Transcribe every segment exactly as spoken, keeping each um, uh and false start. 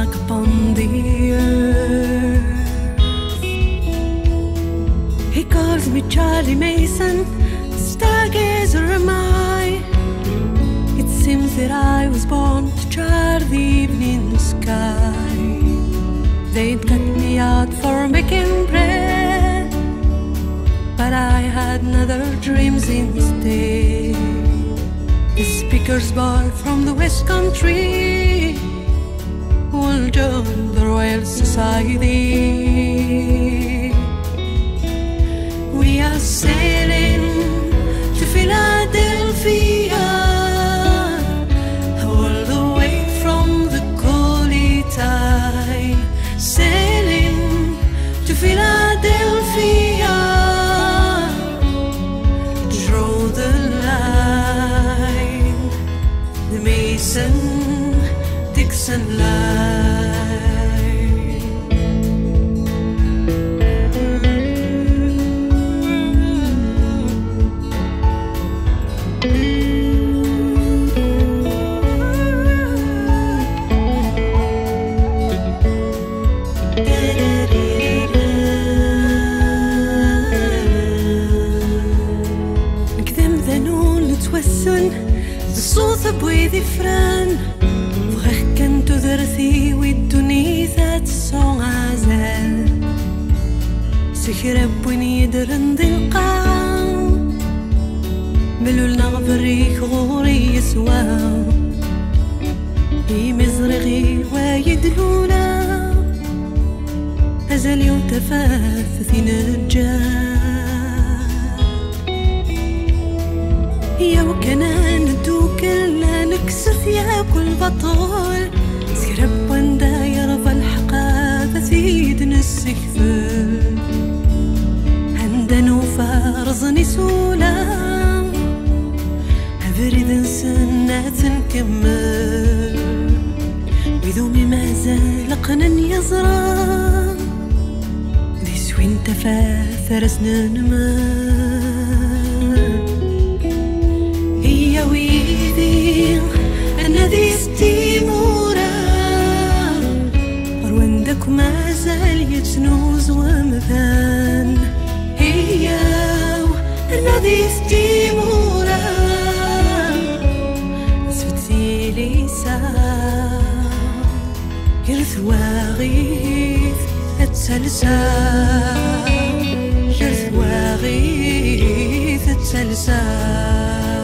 back upon the earth. He calls me Charlie Mason, stargazer am I. It seems that I was born to chart the evening sky. They'd cut me out for making bread, but I had other dreams instead. The speaker's boy from the West Country will join the Royal Society. We are sailing to Philadelphia, all the way from the Collie Tide. Sailing to Philadelphia, draw the line, the Mason-Dixon line. صوت بويدي فران بغيك كنتو درثي ويدوني ذات الصون عزال سكرب وين يدرن ذي القاع ملولنا بريك غوري يسواو يمزرغي ويدلولا أزال يوم تفاثثين الرجال يا وكنا ندوك لا نكسر ثياب البطل سيرب وندا يرفى الحقاذة سيدنا السكفل عندنا فارزني سولا أبرد سنة نكمل وذومي مازال قنن يزرع ذي سوين تفاثر سنان أنا ذي ستيمورا وروندك ما زال يتنوز ومثان هي أنا ذي ستيمورا سبتي لي سا يرث واغيث اتسلسا يرث واغيث اتسلسا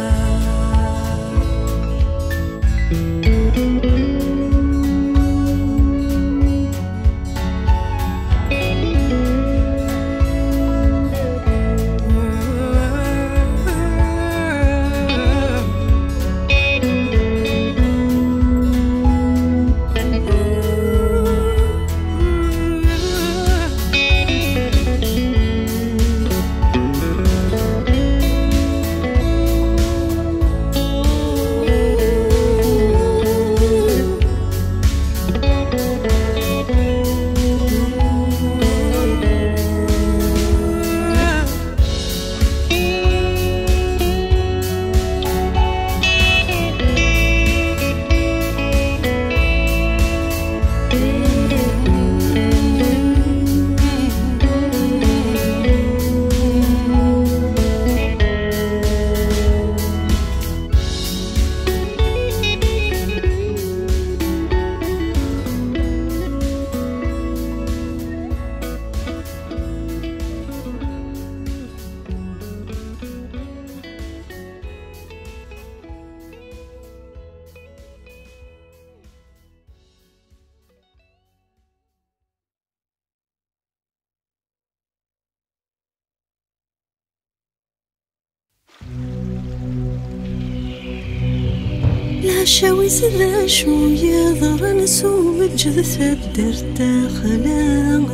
شاوي سذا شوية ضر نسوم الجذث الدرت خلاغ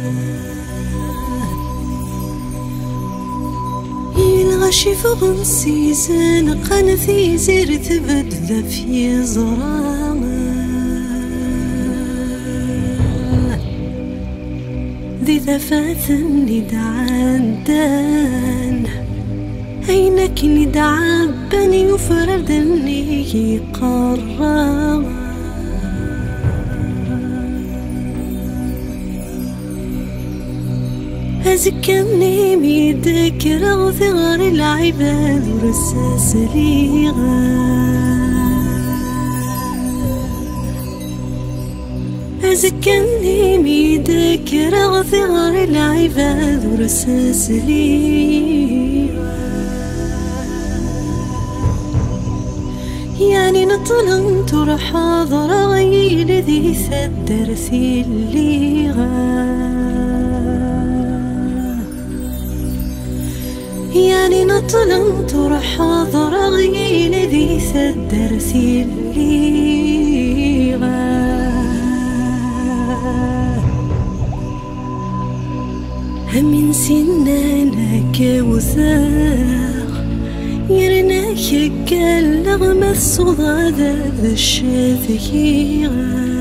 يلغشي فوق السيزان قنثي زير تبدل في زرام ذي ثفاث ندعان دان عينك ندعى بني وفردني قرر أزكمني ميدك رغثغر العباد ورساس ليغا أزكمني ميدك رغثغر العباد ورساس ليغا يعني نطلن ترى حاضر غير ذي ثدر في الليغا يعني نطلن ترى حاضر غير ذي ثدر في الليغا هم سنانك وثاق يرناك كاللغم الصدى ذا الشاذيغا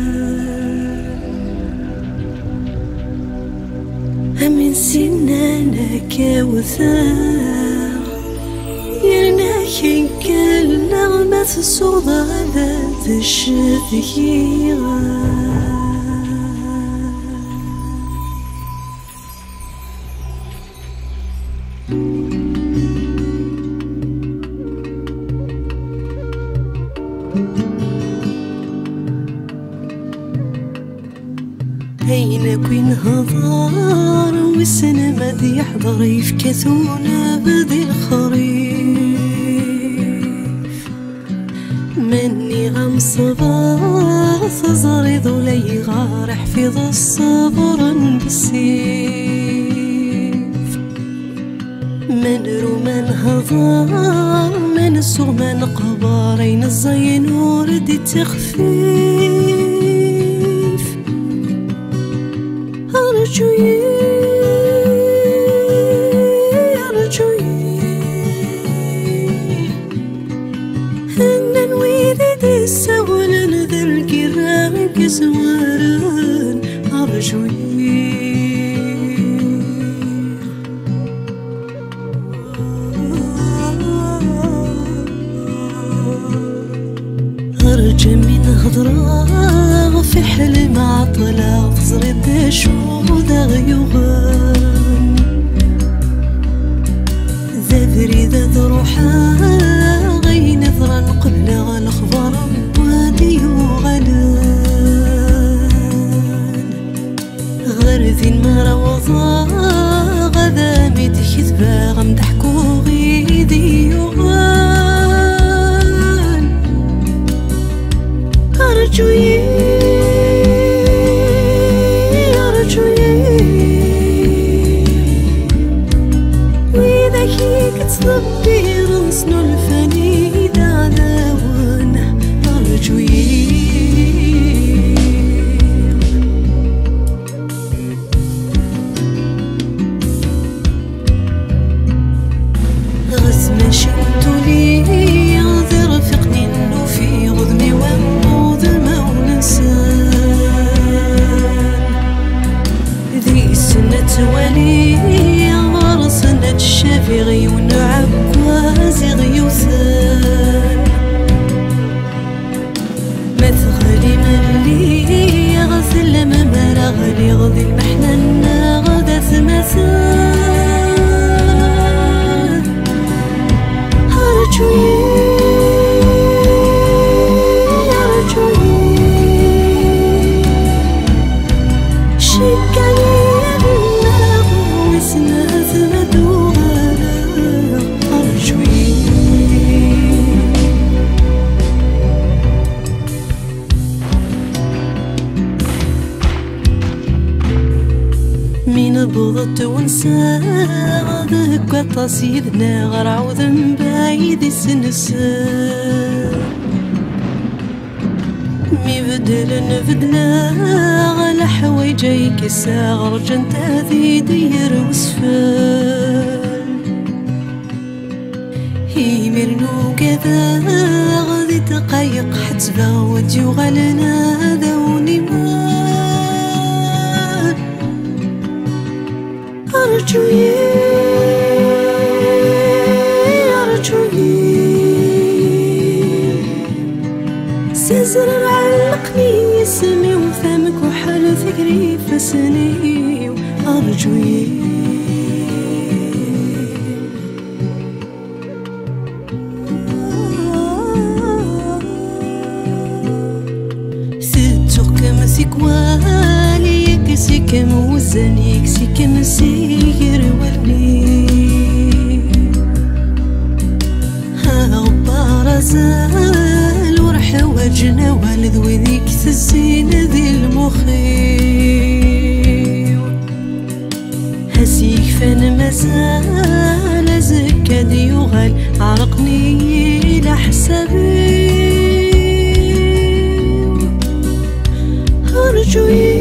من سنانك وثاق يرناك كاللغم الصدى ذا الشاذيغا أين كوين هضار والسنة ماذي يحضر يفكثونا بذي الخريف مني غم صبار تزري ذولي غار حفظ الصبر بالسيف من رومان هضار من السغمان قبارين الزين وردي تخفيف أرجوي أرجوي هنن ويدي السولن ذا القرام كزوارن أرجوي أرجى من هضرة في حلم عطلة تزرد شهود غيوغان ذابري ذات روحا غي نثرا قبل غالخبر وادي وغلان غرذين ما روضا غذا ميت كذبا غمضحكو غيدي يوغان أرجوي تصبي رنسنو الفني دعذاون أرجوي غزم شمتو لي غذر فقني انو في غذمي وموض مونسان ذي السنة ولي غرسنة الشافغي ونعكوازي غيوثان ما تغلي ملي غزل ما مرغلي غذي المحنن غدا ثمثان أرجوي أرجوي شكاني بالله وسنا ثمدوها من بوضت ونسى ذاك التصيدنا غير عوض بعيد السنسان مي بدل نبدلا على حوايجي كسا غرجنت هذي دير وسفان هي مرنو كذا غادي تقايق حتبا وديو غالنا ذوني ما أرجوي أرجوي سزر علقني اسمي وفمك وحال فكري فسني أرجوي ستوكم سيكوالي كسيكم وزنيك سيكم سير ولي ها بارزال ورح وجنا والد وذيك تسين ذي المخيم هسيك فان مازال زكاد يغال عرقني لحسابي أرجوي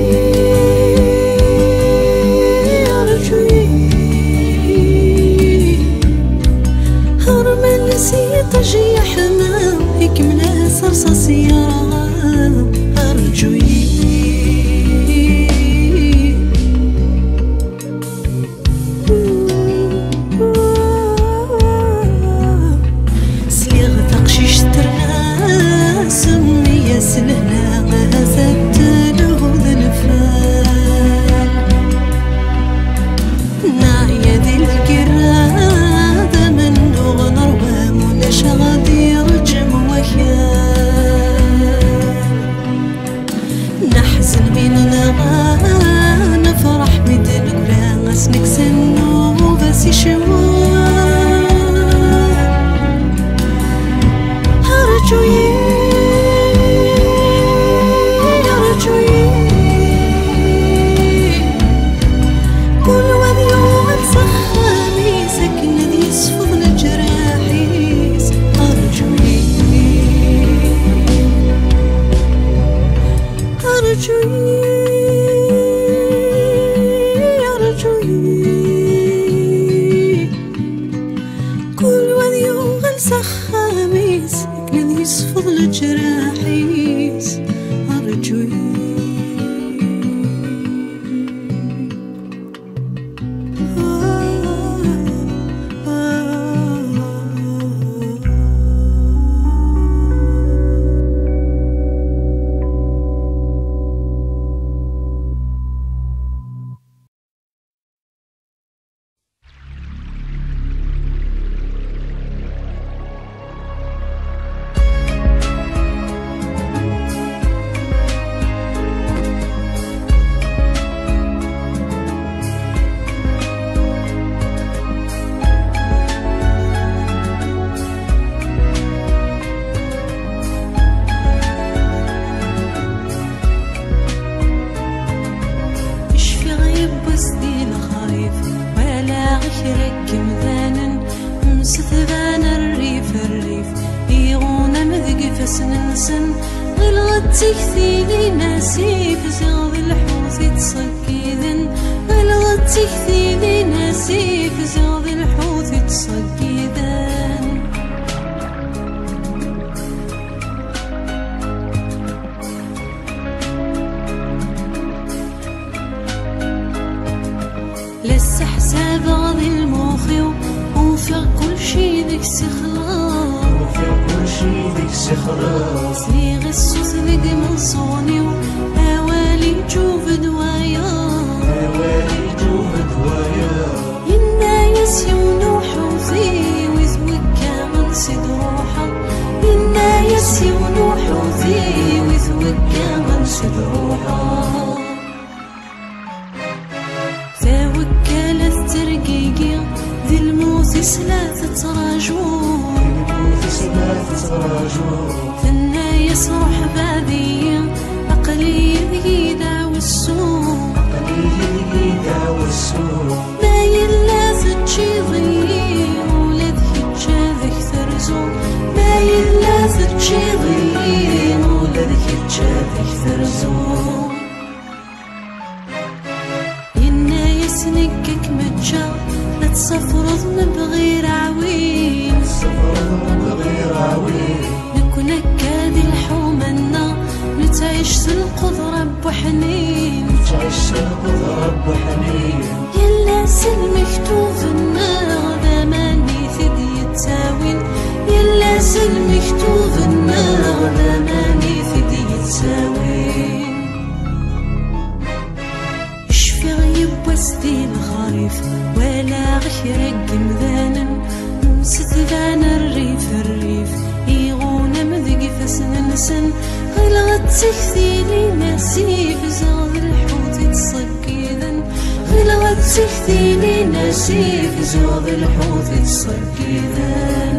أرجوي هرمل سيطجي حمام هيك ملا صرصاص يرام أرجوي سليغ تقشيش ترنا سمية سلهنا غازت له ذنفال ناعية ذي القرادة من غنر ومناش غادي رجم وكان نحزن من نغا نفرح بدن قراص نكسنو بس يشوار أرجوي أرجوي كل وذي يوم الفخامي سكن ذي يصفض الجراحيس أرجوي أرجوي أرجوي كل وذي يوم الفخامي سكن ذي يصفض الجراحيس أرجوي تكثيني ناسي في زغب الحوث تصكيذن غلغت تكثيني ناسي في زغب الحوث تصكيذن لسه حساب غضي الموخي وفق كل شي ذيك سخلاص وفق كل شي ذيك سخلاص صيغ السوس ذيك من صوني وأوالي جوف دوايا أوالي جوف دوايا ينا يسيونو حوثي ويثوكا من سيد روحا ينا يسيونو حوثي ويثوكا من سيد روحا توكلت ترقيقي ذي الموت سلاث تراجون الموت سلاث تراجون ثنا يسرح باذي أقلي ذيدا والسوم أقلي ذيدا والسوم ما يلاث تشيضي ولد هتشاذك ثرزون ما يلاث تشيضي ولد هتشاذك ثرزون ينا يسنكك متجا لا تصفرض من بغير عوين تصفرض من بغير عوين نكون هكادي الحومنا نتعيش القدرة بوحنين نتعيش القدرة بوحنين يلا سلمكتوب النار ذا ماني ثدي التاوين يلا سلمكتوب النار ذا ماني ثدي التاوين شفي غيب وسط ميسن غلغت تكثيلي ناسي بزغ الحوت تصكيذن غلغت تكثيلي ناسي بزغ الحوت تصكيذن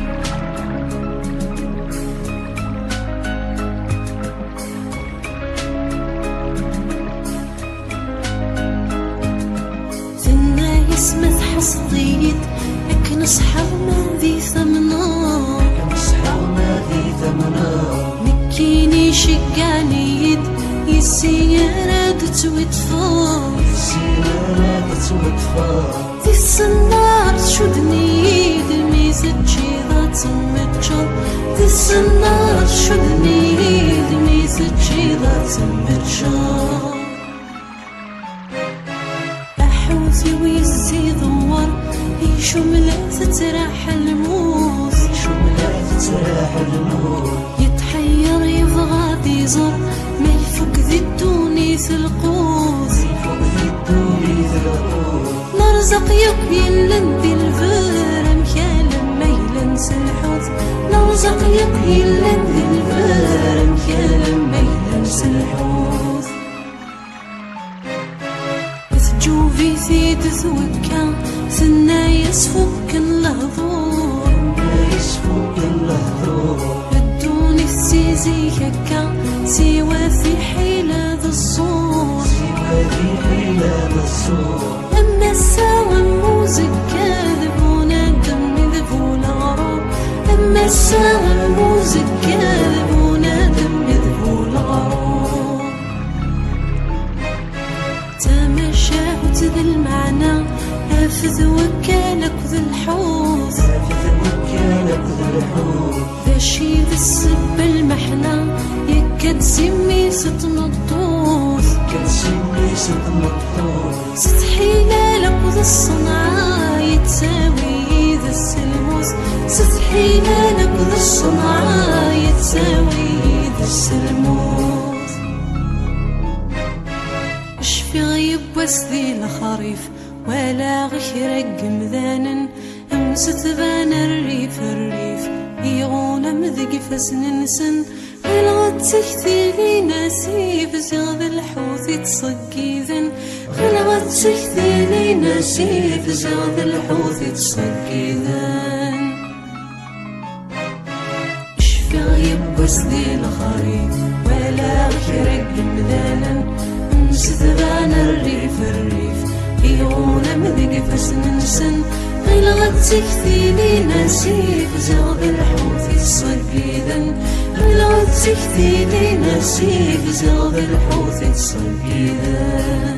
اسمث حصديد لكن اصحاب ما ذي ثمنا لكن اصحاب ما ذي ثمنا مكيني شقانيد يسيرات توتفا يسيرات توتفا ذي السنار شدني ذي ميزة جيضة تمتشر ذي السنار شدني ذي ميزة جيضة تمتشر ويزي ذوار يشو ملاذ تراح الموت يشو ملاذ تراح الموت يتحير يبغى يزور ما يفك ذي الدونيث القوت يفك ذي الدونيث القوت نرزق يقيل ذي الفرم كالم ما يلنس الحوت نرزق يقيل ذي الفرم كالم ما يلنس الحوت جوفي ثيد ثوكا ثنا يسفك اللهضور يسفك اللهضور بدوني السيزي هكا سوى في حيلة ذا الصور سوى في حيلة ذا الصور أما الساوى موزك كاذبونا دم ذبونا غرور أما الساوى موزك كاذبونا دم ذبونا غرور تمشى ذي المعنى أفذ وكالك ذي الحوث أفذ وكالك ذي الحوث ذا شي ذي السب المحنى يكاد سمي ست مطوث يكاد سمي ست مطوث ست حيلالك ذي الصنعاء يتساوي ذا السلموس ست حيلالك ذي الصنعاء يتساوي ذا السلموس في غيب وسذي الخريف ولا غير مذانا أمس تبان الريف الريف يغون مذق فسن نسن غلغت تكثيلي ناسي بزغ الحوث تصقيذن غلغت تكثيلي ناسي بزغ الحوث تصقيذن في غيب وسذي الخريف ولا غير مذانا ستبان الريف الريف يغون مذق فسن نسن غلغت تكثيلي ناسي بزغ الحوث تصقيذن غلغت تكثيلي ناسي بزغ الحوث تصقيذن